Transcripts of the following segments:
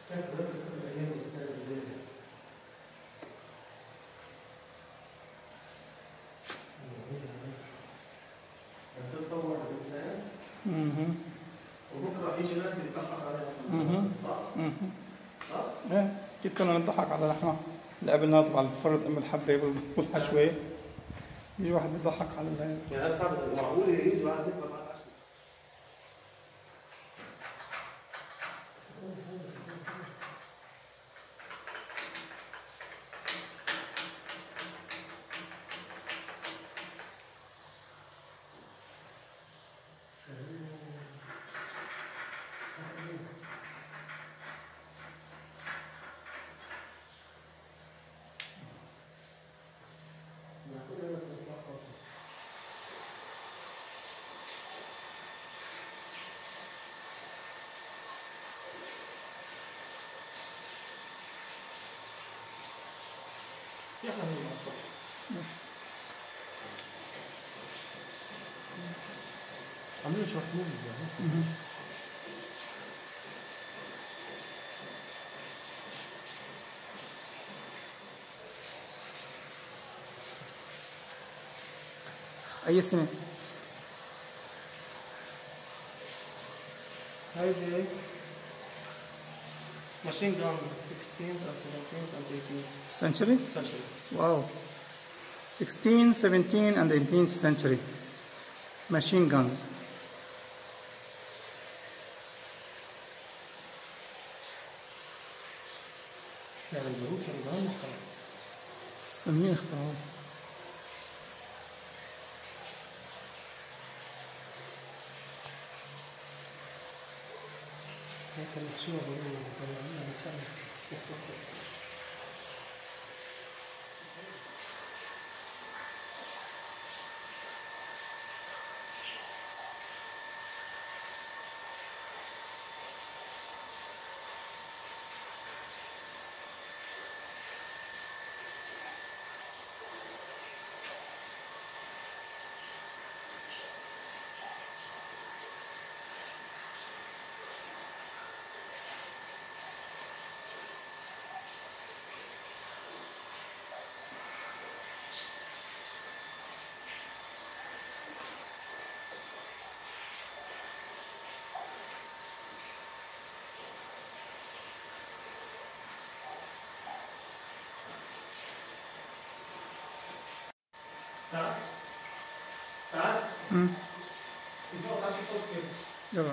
وبكره يجي ناس يضحك علينا صح؟ صح؟ ايه اكيد كنا نضحك على احنا اللي قبلنا طبعا الفرد ام الحبه والحشوه يجي واحد يضحك على يعني انا صعب معقول يجي واحد يضحك على العشاء عاملين شورت موفيز يعني اي سنه؟ هيدي machine gun 16th and 17th and 18th century. Wow. 16th, 17th and 18th century machine guns. يعني الجنود كانوا زمان مختلف. الصينيين اخترعوه. كانت شو بيقولوا تعال تعال يبقى تعال شوف كده يلا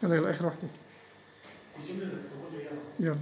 يلا اخر واحده. الجمله اللي تصور لي اياها. يلا.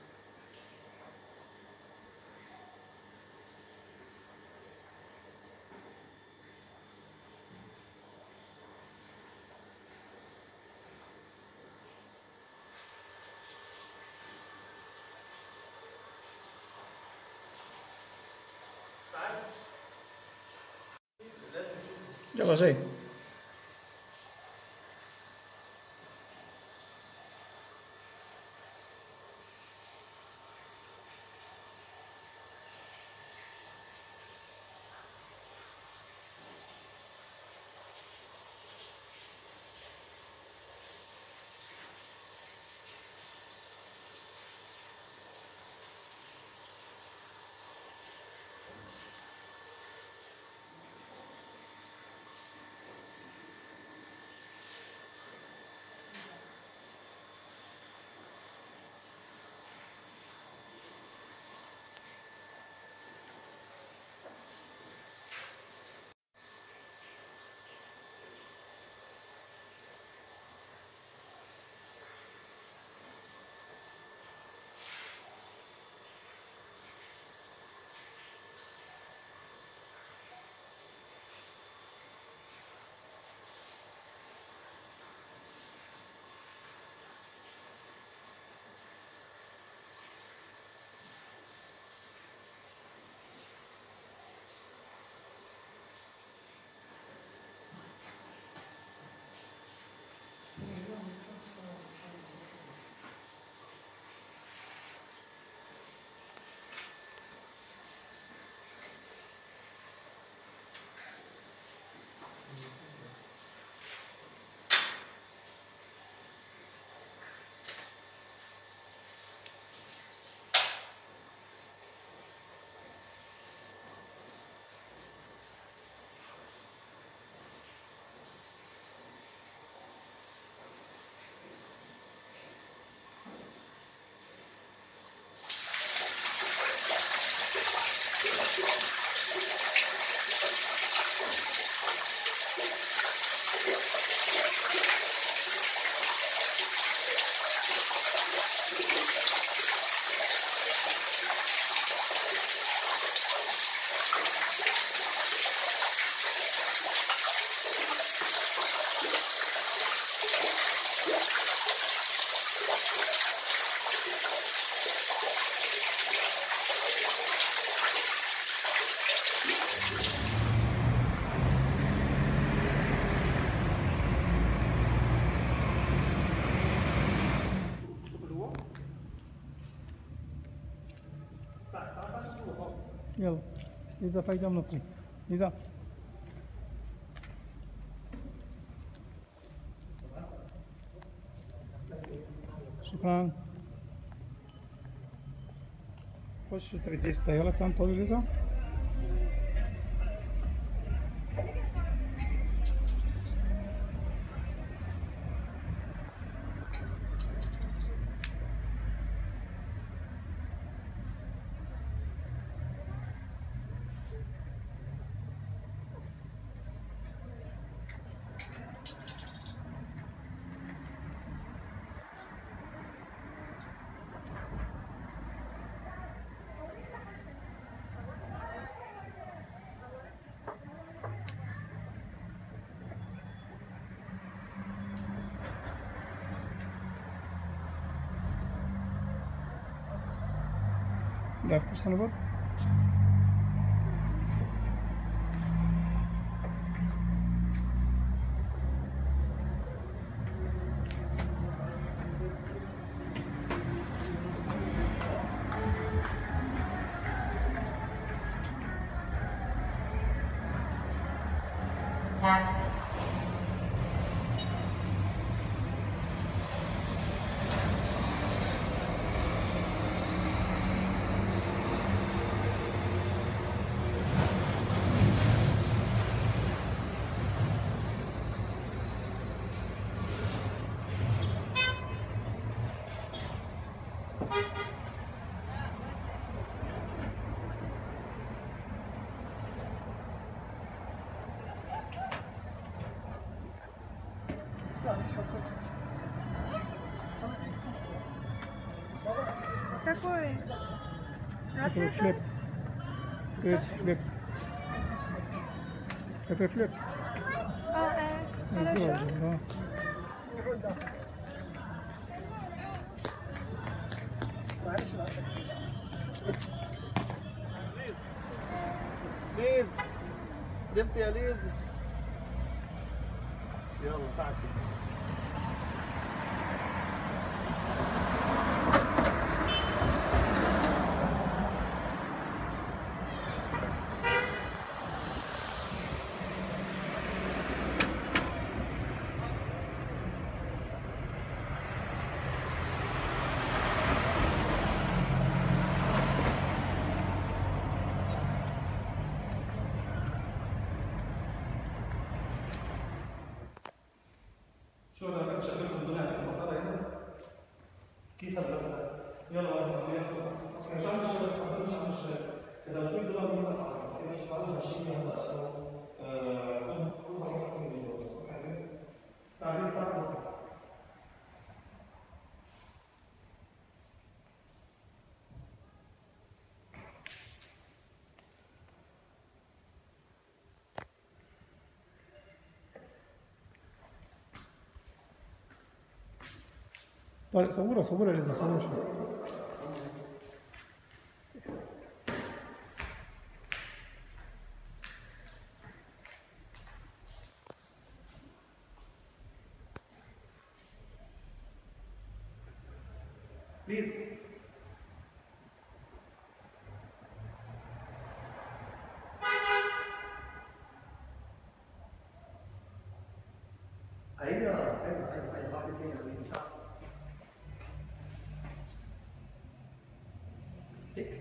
يلا جاي. يلا إذا فايدة من الطريق إذا شكرا. خش تريد يلا كم طويل إذا لا تشتغل لا بس حصل Какой? Это флип. Флип. Это флип. Хорошо. Да. ليز دمت يا ليز يلا تعال شو انا كنت شغلكم بدون اعطيكم مساله هنا كيف هذا يلا ان شاء الله الشباب ان شاء الله الشباب اذا شوي دولار من الفرق اذا اشتغلوا ماشيين هلا تعريف فاصل طارق صورها اللي تصورش. بليز ايوه واحد اثنين Speak.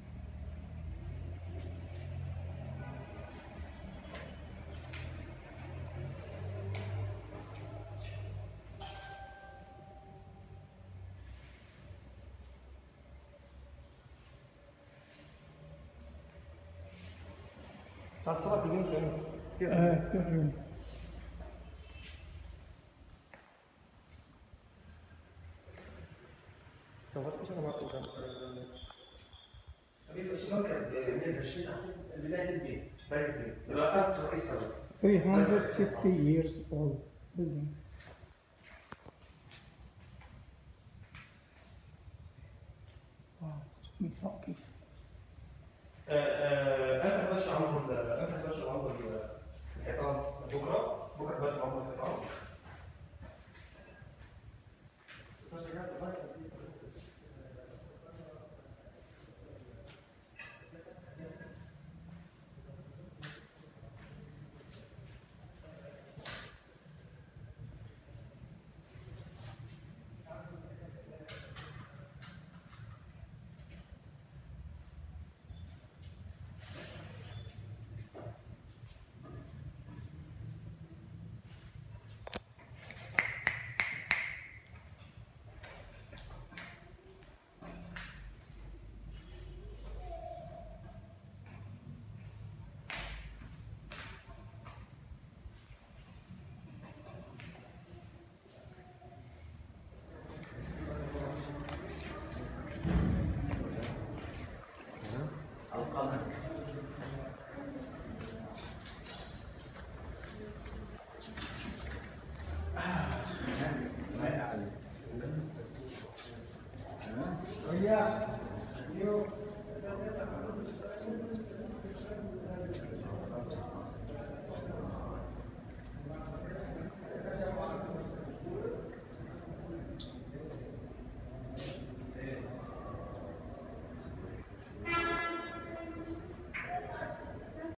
تعال صورك اليوم كثير كيف صورت ايش انا ما كنت حبيبي شلون كان 120 بدايه الدين بدايه الدين الرئاس رئيس 350 years old building. واو من فوق كيف انت هتبلش عمر الحيطان بكره تبلش عمر الحيطان